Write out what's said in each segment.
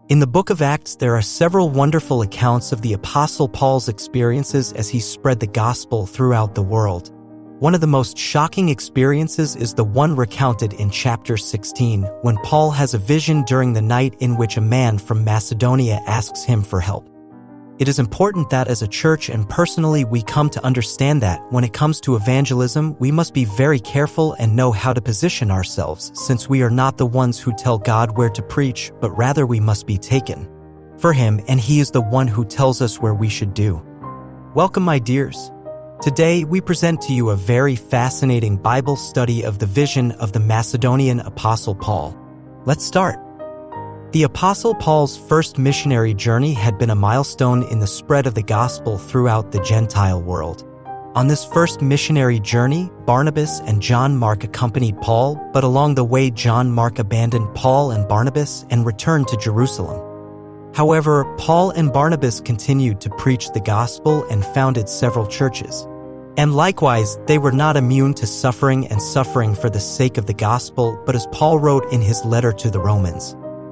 In the book of Acts, there are several wonderful accounts of the Apostle Paul's experiences as he spread the gospel throughout the world. One of the most shocking experiences is the one recounted in chapter 16, when Paul has a vision during the night in which a man from Macedonia asks him for help. It is important that as a church and personally we come to understand that when it comes to evangelism, we must be very careful and know how to position ourselves, since we are not the ones who tell God where to preach, but rather we must be taken for Him, and He is the one who tells us where we should do. Welcome, my dears. Today we present to you a very fascinating Bible study of the vision of the Macedonian Apostle Paul. Let's start. The Apostle Paul's first missionary journey had been a milestone in the spread of the gospel throughout the Gentile world. On this first missionary journey, Barnabas and John Mark accompanied Paul, but along the way John Mark abandoned Paul and Barnabas and returned to Jerusalem. However, Paul and Barnabas continued to preach the gospel and founded several churches. And likewise, they were not immune to suffering for the sake of the gospel, but as Paul wrote in his letter to the Romans,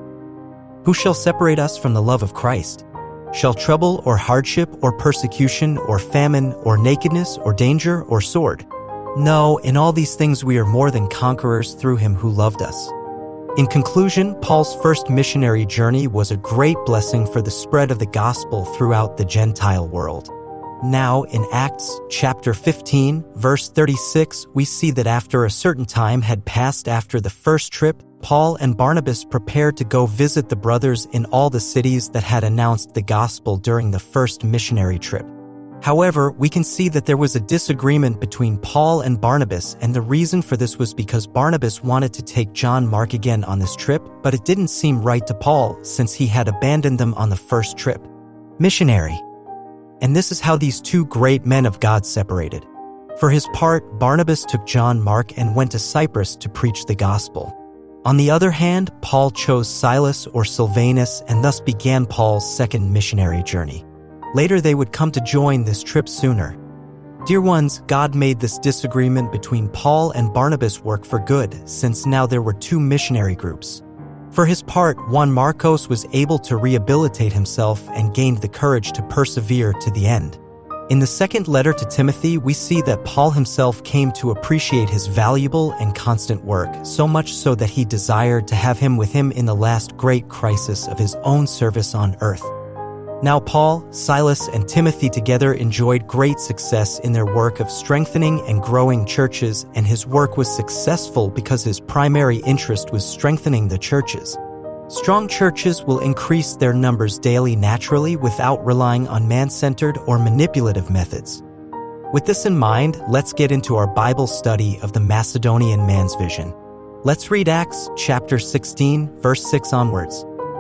"Who shall separate us from the love of Christ? Shall trouble or hardship or persecution or famine or nakedness or danger or sword? No, in all these things we are more than conquerors through Him who loved us." In conclusion, Paul's first missionary journey was a great blessing for the spread of the gospel throughout the Gentile world. Now, in Acts chapter 15, verse 36, we see that after a certain time had passed after the first trip, Paul and Barnabas prepared to go visit the brothers in all the cities that had announced the gospel during the first missionary trip. However, we can see that there was a disagreement between Paul and Barnabas, and the reason for this was because Barnabas wanted to take John Mark again on this trip, but it didn't seem right to Paul since he had abandoned them on the first trip. Missionary. And this is how these two great men of God separated. For his part, Barnabas took John Mark and went to Cyprus to preach the gospel. On the other hand, Paul chose Silas or Silvanus and thus began Paul's second missionary journey. Later they would come to join this trip sooner. Dear ones, God made this disagreement between Paul and Barnabas work for good, since now there were two missionary groups. For his part, Juan Marcos was able to rehabilitate himself and gained the courage to persevere to the end. In the second letter to Timothy, we see that Paul himself came to appreciate his valuable and constant work, so much so that he desired to have him with him in the last great crisis of his own service on earth. Now Paul, Silas, and Timothy together enjoyed great success in their work of strengthening and growing churches, and his work was successful because his primary interest was strengthening the churches. Strong churches will increase their numbers daily naturally without relying on man-centered or manipulative methods. With this in mind, let's get into our Bible study of the Macedonian man's vision. Let's read Acts chapter 16, verse 6 onwards.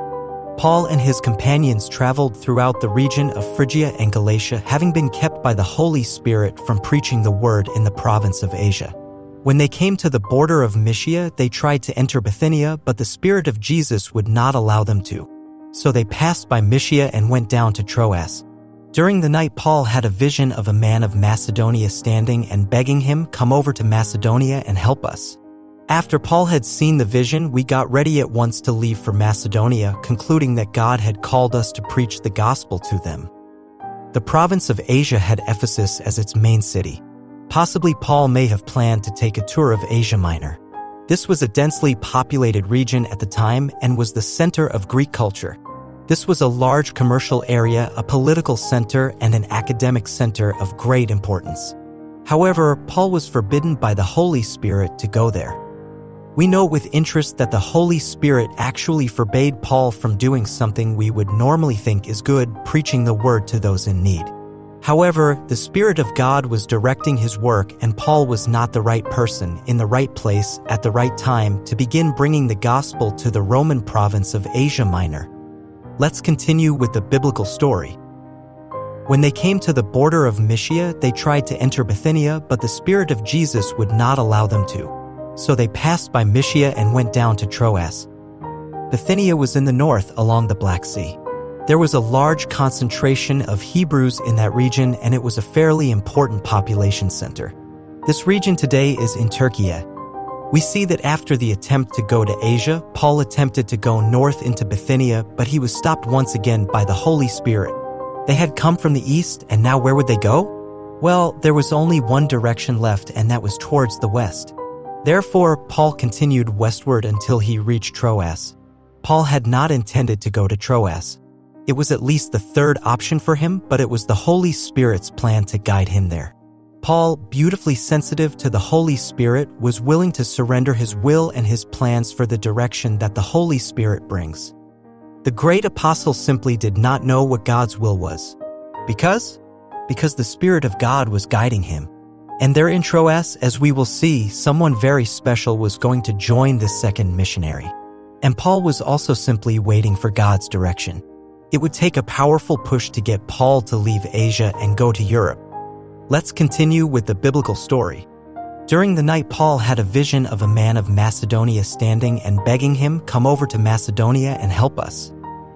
Paul and his companions traveled throughout the region of Phrygia and Galatia, having been kept by the Holy Spirit from preaching the word in the province of Asia. When they came to the border of Mysia, they tried to enter Bithynia, but the Spirit of Jesus would not allow them to. So they passed by Mysia and went down to Troas. During the night, Paul had a vision of a man of Macedonia standing and begging him, "Come over to Macedonia and help us." After Paul had seen the vision, we got ready at once to leave for Macedonia, concluding that God had called us to preach the gospel to them. The province of Asia had Ephesus as its main city. Possibly Paul may have planned to take a tour of Asia Minor. This was a densely populated region at the time and was the center of Greek culture. This was a large commercial area, a political center, and an academic center of great importance. However, Paul was forbidden by the Holy Spirit to go there. We note with interest that the Holy Spirit actually forbade Paul from doing something we would normally think is good, preaching the word to those in need. However, the Spirit of God was directing his work, and Paul was not the right person, in the right place, at the right time, to begin bringing the gospel to the Roman province of Asia Minor. Let's continue with the biblical story. When they came to the border of Mysia, they tried to enter Bithynia, but the Spirit of Jesus would not allow them to. So they passed by Mysia and went down to Troas. Bithynia was in the north along the Black Sea. There was a large concentration of Hebrews in that region, and it was a fairly important population center. This region today is in Turkey. We see that after the attempt to go to Asia, Paul attempted to go north into Bithynia, but he was stopped once again by the Holy Spirit. They had come from the east, and now where would they go? Well, there was only one direction left, and that was towards the west. Therefore, Paul continued westward until he reached Troas. Paul had not intended to go to Troas. It was at least the third option for him, but it was the Holy Spirit's plan to guide him there. Paul, beautifully sensitive to the Holy Spirit, was willing to surrender his will and his plans for the direction that the Holy Spirit brings. The great apostle simply did not know what God's will was. Because the Spirit of God was guiding him. And there in Troas, as we will see, someone very special was going to join this second missionary. And Paul was also simply waiting for God's direction. It would take a powerful push to get Paul to leave Asia and go to Europe. Let's continue with the biblical story. During the night, Paul had a vision of a man of Macedonia standing and begging him, "Come over to Macedonia and help us."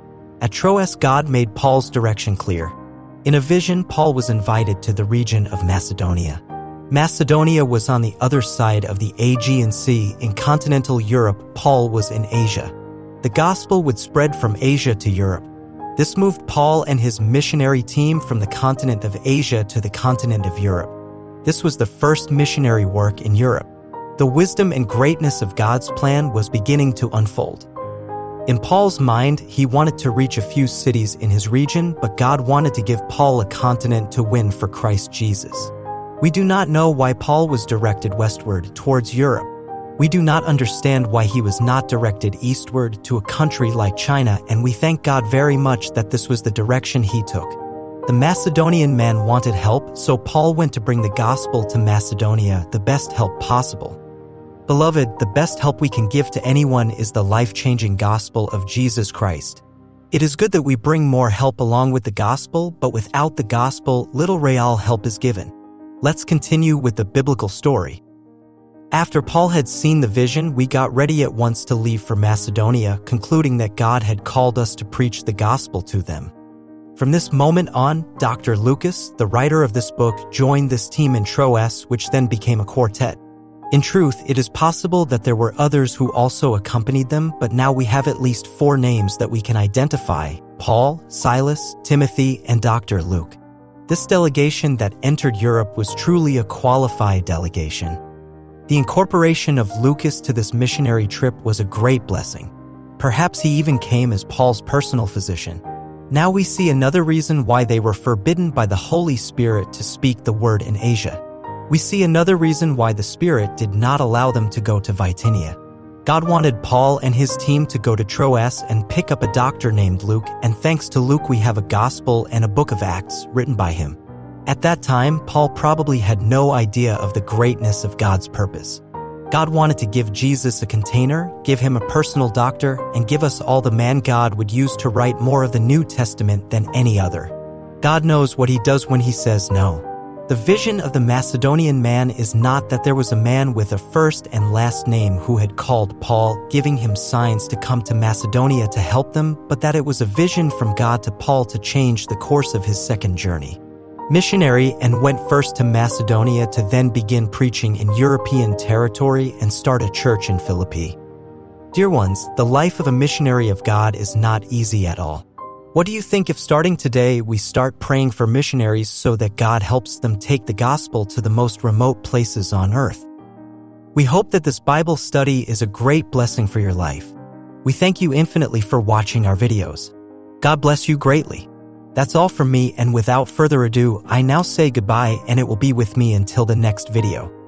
At Troas, God made Paul's direction clear. In a vision, Paul was invited to the region of Macedonia. Macedonia was on the other side of the Aegean Sea. In continental Europe, Paul was in Asia. The gospel would spread from Asia to Europe. This moved Paul and his missionary team from the continent of Asia to the continent of Europe. This was the first missionary work in Europe. The wisdom and greatness of God's plan was beginning to unfold. In Paul's mind, he wanted to reach a few cities in his region, but God wanted to give Paul a continent to win for Christ Jesus. We do not know why Paul was directed westward towards Europe. We do not understand why he was not directed eastward to a country like China, and we thank God very much that this was the direction he took. The Macedonian man wanted help, so Paul went to bring the gospel to Macedonia, the best help possible. Beloved, the best help we can give to anyone is the life-changing gospel of Jesus Christ. It is good that we bring more help along with the gospel, but without the gospel, little real help is given. Let's continue with the biblical story. After Paul had seen the vision, we got ready at once to leave for Macedonia, concluding that God had called us to preach the gospel to them. From this moment on, Dr. Lucas, the writer of this book, joined this team in Troas, which then became a quartet. In truth, it is possible that there were others who also accompanied them, but now we have at least 4 names that we can identify: Paul, Silas, Timothy, and Dr. Luke. This delegation that entered Europe was truly a qualified delegation. The incorporation of Lucas to this missionary trip was a great blessing. Perhaps he even came as Paul's personal physician. Now we see another reason why they were forbidden by the Holy Spirit to speak the word in Asia. We see another reason why the Spirit did not allow them to go to Bithynia. God wanted Paul and his team to go to Troas and pick up a doctor named Luke, and thanks to Luke we have a gospel and a book of Acts written by him. At that time, Paul probably had no idea of the greatness of God's purpose. God wanted to give Jesus a container, give him a personal doctor, and give us all the man God would use to write more of the New Testament than any other. God knows what he does when he says no. The vision of the Macedonian man is not that there was a man with a first and last name who had called Paul, giving him signs to come to Macedonia to help them, but that it was a vision from God to Paul to change the course of his second journey. Missionary, and went first to Macedonia to then begin preaching in European territory and start a church in Philippi. Dear ones, the life of a missionary of God is not easy at all. What do you think if starting today we start praying for missionaries so that God helps them take the gospel to the most remote places on earth? We hope that this Bible study is a great blessing for your life. We thank you infinitely for watching our videos. God bless you greatly. That's all from me, and without further ado, I now say goodbye, and it will be with me until the next video.